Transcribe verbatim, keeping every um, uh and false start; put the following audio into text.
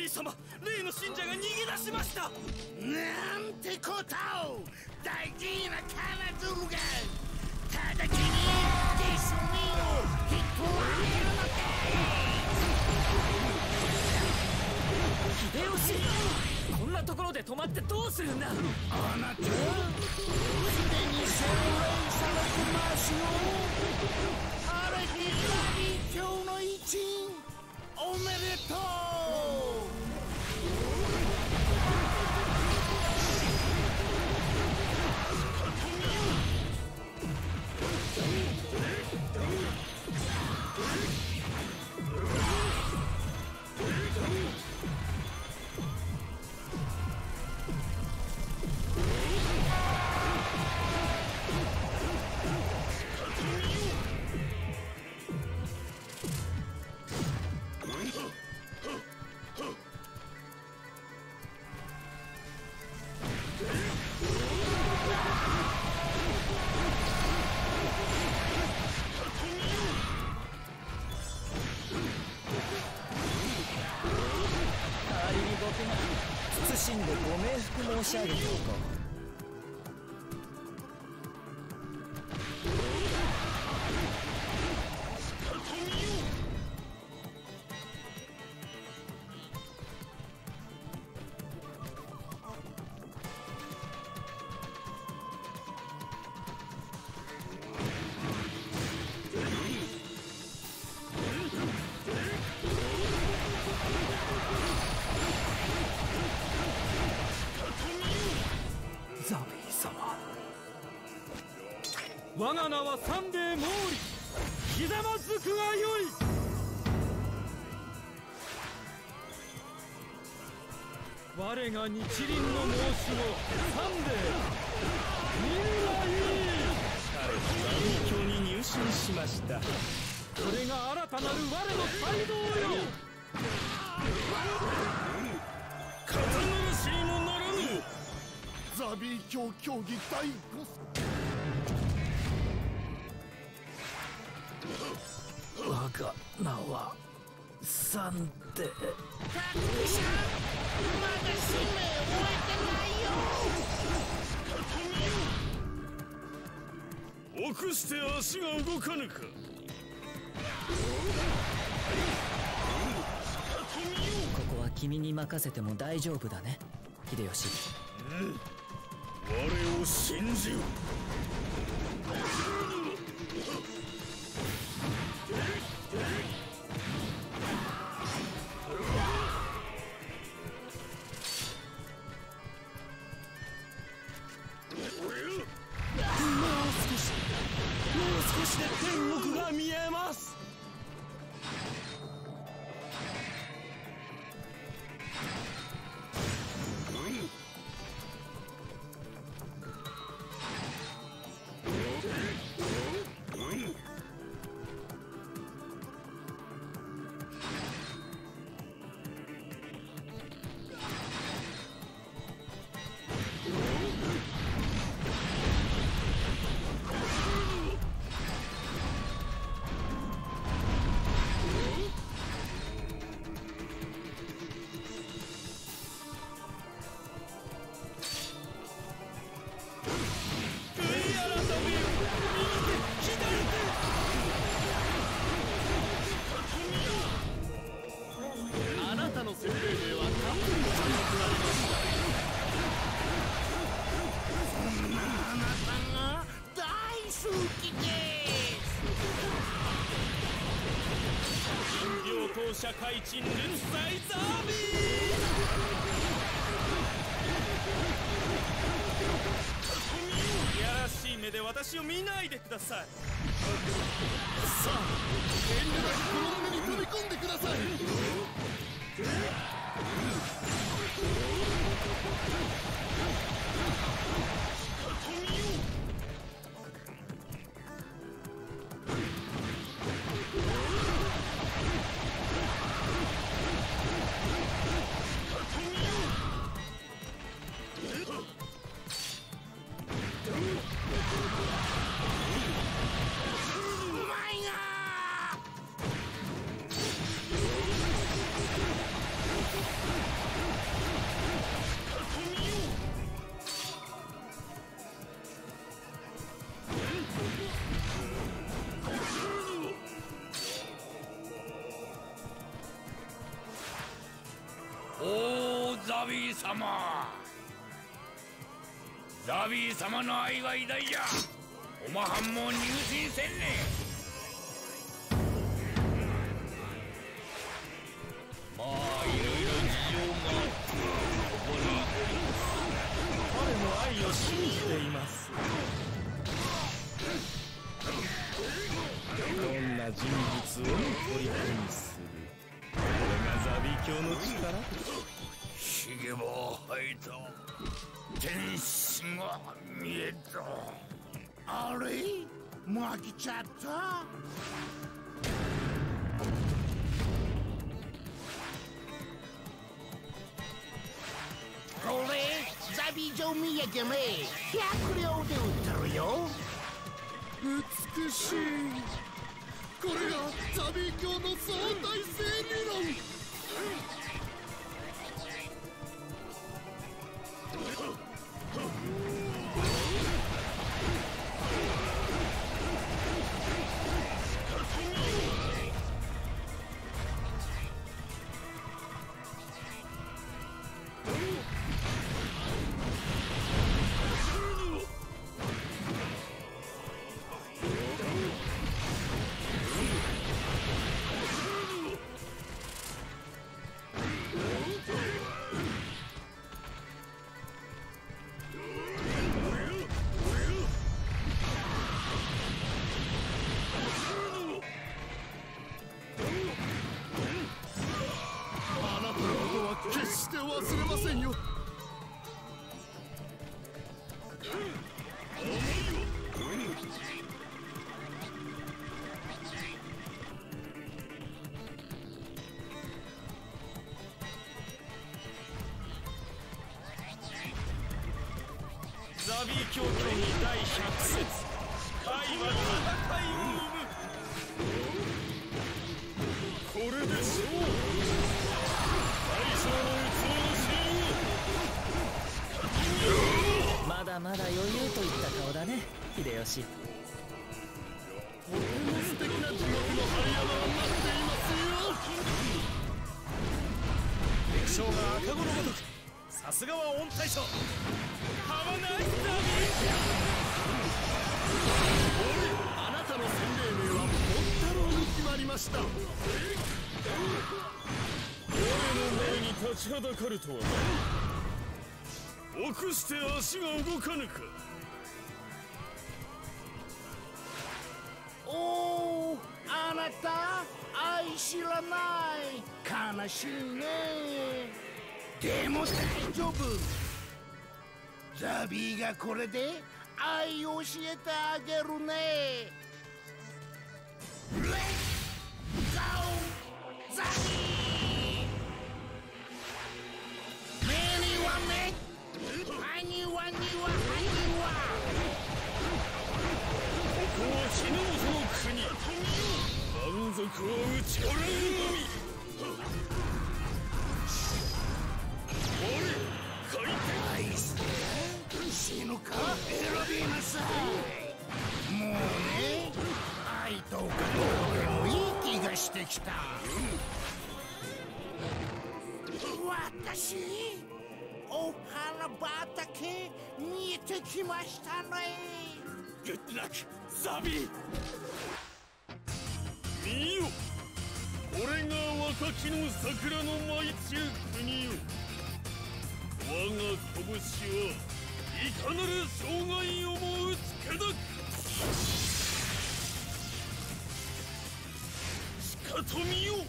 ビー様、例の信者が逃げ出しました。 なんてことを。大事な彼女が直ちにディスミを引っ加えるのだ。 秀吉、こんなところで止まってどうするんだ。 あなたすでに洗礼されてますよ。あれでザビー卿の一員おめでとう。 謹んでご冥福申し上げておこう。 ザビー様、我が名は三兵衛毛利。ひざまずくがよい。我が日輪の申し子三兵衛見るがいい。 彼はザビー卿に入信しました。 これが新たなる我の才能よ。 肩慣らしにもならぬ。 ザビー卿競技大コス。 我が名は三帝。 たくさんまだ使命終えてないよ。 臆して足が動かぬか。 ここは君に任せても大丈夫だね、秀吉。 うん、我を信じよ。 もう少しで天国が見えます。あなたの生命はたっぷりと報われました。 そんなあなたが大好きです。 人形党社会陳列祭ザービー。いやらしい目で私を見ないでください。 さあ、遠慮なくこの目に飛び込んでください。うまいな。 様。ザビー様の愛は偉大じゃ。おまはんも入信せんね。まあいろいろ事情があってここに。 彼の愛を信じています。どんな人物をも虜にする。これがザビ教の力。 ひげも生えた天使が見えた。あれ負けちゃった。これザビ城土産ねひゃくりょうで売ってるよ。 美しい。これがザビ教の相対性理論。決して忘れませんよ。 ザビー教教に第ひゃく節愛は戦いを生む。これでしょう。 まだまだ余裕といった顔だね、秀吉。 とても素敵な地獄の針山になっていますよ。 敵将が赤子のごとく。さすがは御大将。ハバナイスザビー。 あなたの洗礼名はモンタロウに決まりました。 我の前に立ちはだかるとはな。臆して足が動かぬか。 おお、あなた愛知らない。悲しいね。でも大丈夫。ザビーがこれで愛を教えてあげるね。レッツゴーザビー。目には目、歯にはには歯には。 ここは日の本の国。満足は打ち払うのみ。我回転。 アイス死ぬか選びなさい。もうね、愛とかどうでもいい気がしてきた。私お花畑見えてきましたね。 グッドラックザビー。 見よ、これが若きの桜の舞い散る国よ。我が拳はいかなる障害をも打ち砕く。しかと見よ、